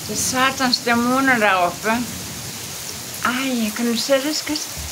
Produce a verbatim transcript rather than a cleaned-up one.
Det er satans dæmoner deroppe. Ej, kan du se det, skat?